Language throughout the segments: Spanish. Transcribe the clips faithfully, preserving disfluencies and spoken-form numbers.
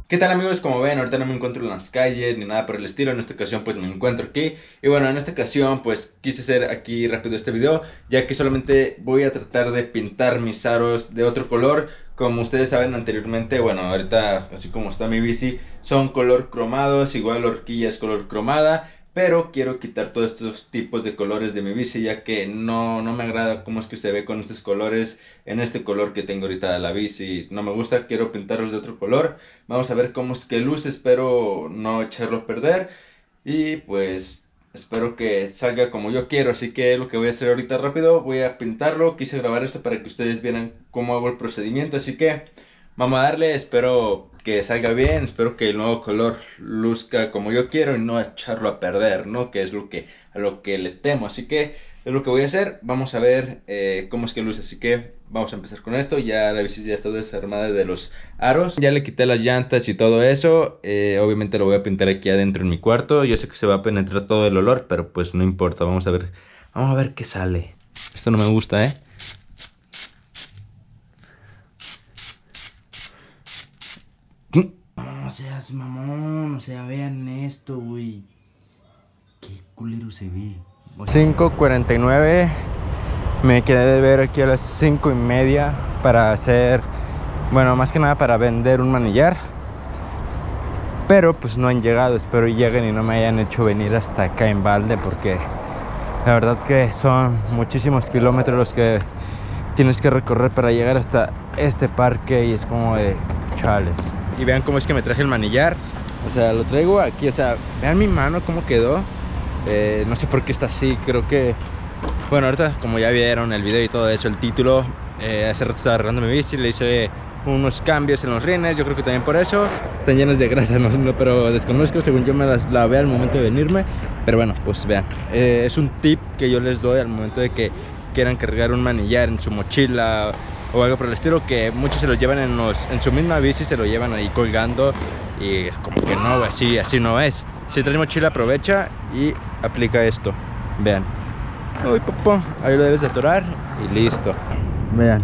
¿Qué tal amigos? Como ven, ahorita no me encuentro en las calles ni nada por el estilo. En esta ocasión pues me encuentro aquí. Y bueno, en esta ocasión pues quise hacer aquí rápido este video, ya que solamente voy a tratar de pintar mis aros de otro color. Como ustedes saben anteriormente, bueno, ahorita así como está mi bici, son color cromados, igual la horquilla es color cromada. Pero quiero quitar todos estos tipos de colores de mi bici, ya que no, no me agrada cómo es que se ve con estos colores. En este color que tengo ahorita la bici no me gusta, quiero pintarlos de otro color. Vamos a ver cómo es que luce, espero no echarlo a perder. Y pues espero que salga como yo quiero, así que lo que voy a hacer ahorita rápido, voy a pintarlo. Quise grabar esto para que ustedes vieran cómo hago el procedimiento, así que vamos a darle, espero que salga bien, espero que el nuevo color luzca como yo quiero y no echarlo a perder, ¿no? Que es lo que, a lo que le temo, así que es lo que voy a hacer. Vamos a ver eh, cómo es que luce, así que vamos a empezar con esto. Ya la bici ya está desarmada de los aros, ya le quité las llantas y todo eso. eh, Obviamente lo voy a pintar aquí adentro en mi cuarto. Yo sé que se va a penetrar todo el olor, pero pues no importa, vamos a ver, vamos a ver qué sale. Esto no me gusta, ¿eh? No seas mamón, o sea, vean esto, güey. Qué culero se ve. cinco cuarenta y nueve. Me quedé de ver aquí a las cinco y media para hacer, bueno, más que nada para vender un manillar. Pero pues no han llegado, espero lleguen y no me hayan hecho venir hasta acá en balde, porque la verdad que son muchísimos kilómetros los que tienes que recorrer para llegar hasta este parque y es como de chales. Y vean cómo es que me traje el manillar. O sea, lo traigo aquí, o sea, vean mi mano cómo quedó. Eh, no sé por qué está así, creo que... Bueno, ahorita como ya vieron el video y todo eso, el título, eh, hace rato estaba arreglando mi bici, le hice unos cambios en los rines, yo creo que también por eso. Están llenos de grasa, no, no, pero desconozco, según yo me las lavé al momento de venirme. Pero bueno, pues vean, eh, es un tip que yo les doy al momento de que quieran cargar un manillar en su mochila o algo por el estilo, que muchos se lo llevan en, los, en su misma bici, se lo llevan ahí colgando y es como que no, así, así no es. Si traes mochila, aprovecha y aplica esto. Vean. Uy, popó. Ahí lo debes de atorar y listo. Vean.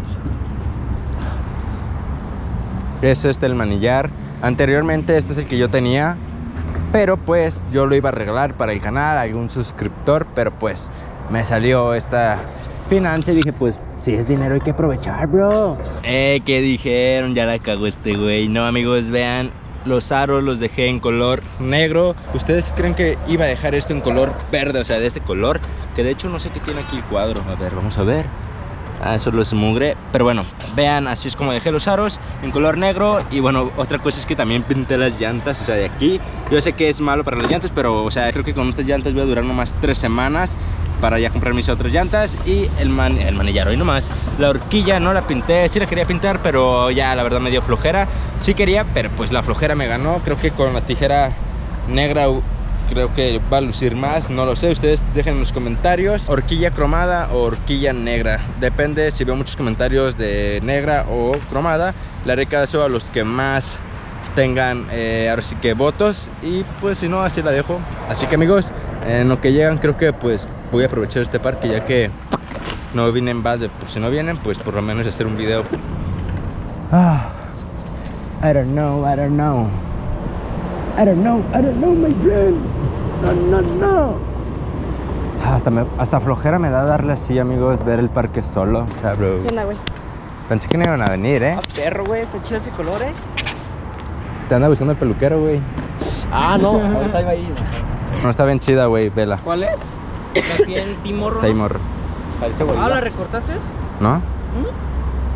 Es este el manillar. Anteriormente este es el que yo tenía, pero pues yo lo iba a arreglar para el canal, algún suscriptor, pero pues me salió esta financia y dije, pues si es dinero hay que aprovechar, bro. Eh, ¿qué dijeron? Ya la cagó este güey. No, amigos, vean. Los aros los dejé en color negro. ¿Ustedes creen que iba a dejar esto en color verde? O sea, de este color. Que de hecho no sé qué tiene aquí el cuadro. A ver, vamos a ver. Ah, eso lo esmugre. Pero bueno, vean, así es como dejé los aros en color negro. Y bueno, otra cosa es que también pinté las llantas. O sea, de aquí. Yo sé que es malo para las llantas, pero o sea, creo que con estas llantas voy a durar nomás tres semanas para ya comprar mis otras llantas. Y el, man, el manillar hoy nomás. La horquilla no la pinté, sí la quería pintar, pero ya la verdad me dio flojera. Sí quería, pero pues la flojera me ganó. Creo que con la tijera negra creo que va a lucir más, no lo sé. Ustedes dejen en los comentarios, horquilla cromada o horquilla negra. Depende, si veo muchos comentarios de negra o cromada, le haré caso a los que más tengan, eh, ahora sí que votos. Y pues si no, así la dejo. Así que amigos, en lo que llegan creo que pues voy a aprovechar este parque, ya que no vine en balde. Por si no vienen, pues por lo menos hacer un video. Ah, I don't know, I don't know. I don't know, I don't know, my friend. No, no, no. Hasta, me, hasta flojera me da darle así, amigos, ver el parque solo. O sea, bro. ¿Qué onda, güey? Pensé que no iban a venir, ¿eh? Ah, perro, güey, está chido ese color, ¿eh? Te anda buscando el peluquero, güey. Ah, no, ahorita iba ahí. No, está bien chida, güey, vela. ¿Cuál es? La piel Timorro. Taimor. Ah, ¿la recortaste? ¿No? ¿Mm?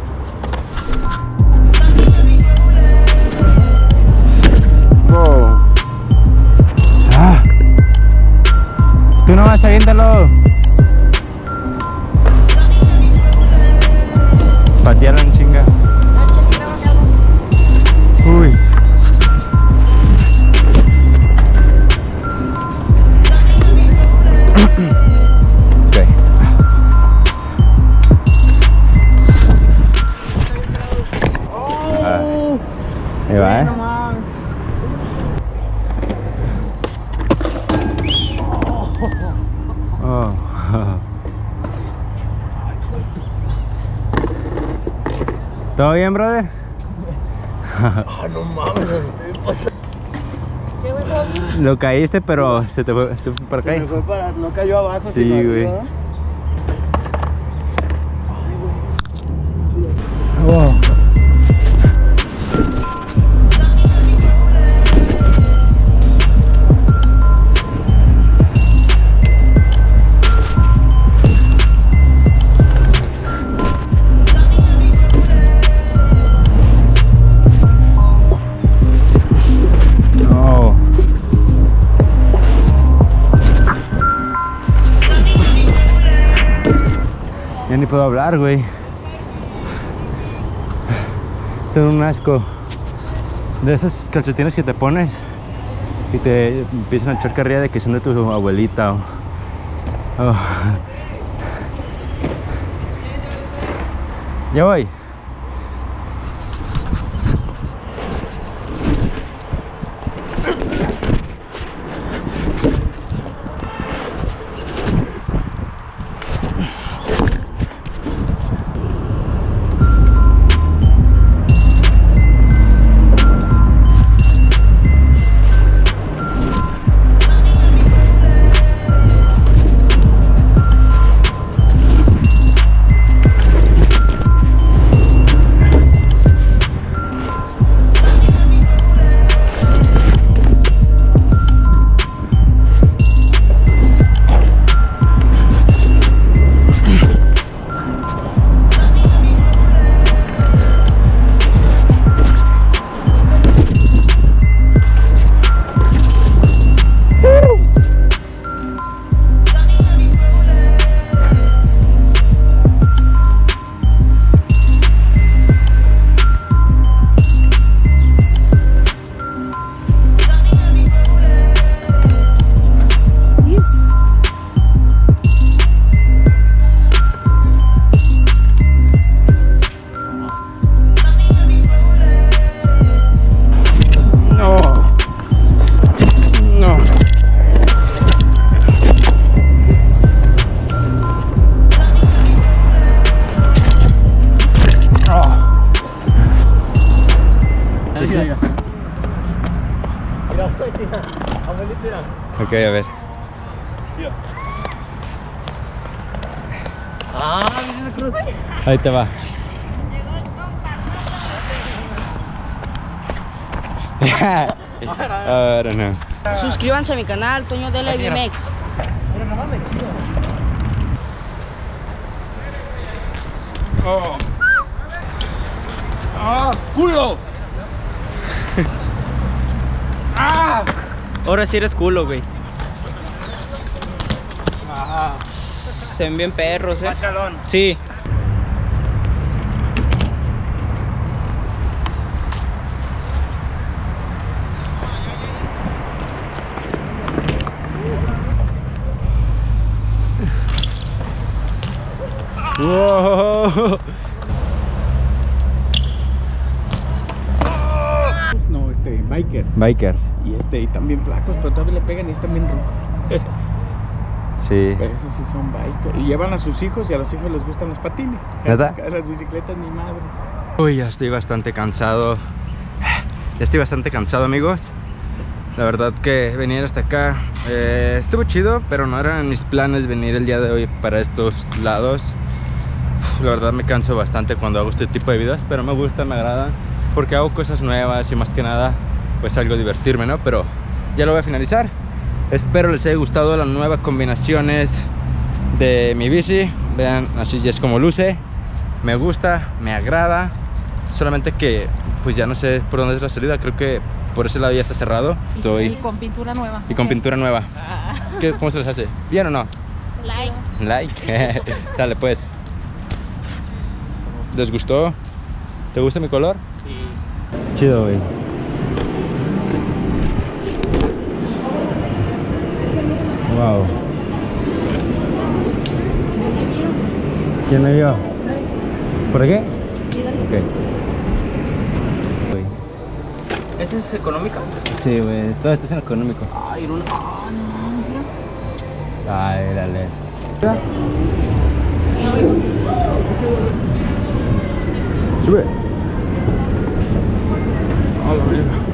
Wow. Ah. Tú no vas, aviéntalo. Patearon en chinga. Uy. Ok. Ah. Ahí va, eh. Oh. ¿Todo bien, brother? Ah, no mames. pasó? ¿Qué, güey, todo bien? Lo caíste, pero se te fue, te fue para acá. Se me fue para, no cayó abajo. Sí, sino güey. arriba. Wow. Ya ni puedo hablar, güey. Son un asco. De esos calcetines que te pones y te empiezan a echar carrilla de que son de tu abuelita o... o- Ya voy. Ok, a ver. Ah, ¿viste esa cruz? Ahí te va. Ahora no. Suscríbanse a mi canal, Toño de la B M X. Pero no mames, chido. ¡Oh! ¡Ah! ¡Culo! ¡Ah! Ahora sí eres culo, güey. ¡Ah! Se ven bien perros, eh. Machalón. Sí. Wow. No, este, bikers. Bikers. Y este, y también flacos, pero todavía le pegan y están bien rucos. Sí. Pero esos sí son bikers. Y llevan a sus hijos y a los hijos les gustan los patines. ¿Neta? A las bicicletas ni madre. Uy, ya estoy bastante cansado. Ya estoy bastante cansado, amigos. La verdad que venir hasta acá eh, estuvo chido, pero no eran mis planes venir el día de hoy para estos lados. La verdad me canso bastante cuando hago este tipo de videos, pero me gusta, me agrada, porque hago cosas nuevas y más que nada pues algo divertirme, ¿no? Pero ya lo voy a finalizar. Espero les haya gustado las nuevas combinaciones de mi bici. Vean, así ya es como luce. Me gusta, me agrada. Solamente que pues ya no sé por dónde es la salida. Creo que por ese lado ya está cerrado. Estoy... Y con pintura nueva. Y con pintura nueva. ¿Qué, ¿Cómo se les hace? ¿Bien o no? Like. Like. Sale pues. ¿Les gustó? ¿Te gusta mi color? Sí. Chido, güey. Wow. ¿Quién me vio? ¿Por aquí? Ok. ¿Esa es económica? Sí, güey. Todo esto es en económico. Ay, no. Ah, no mames, mira. Ay, dale. Sube. A la verga.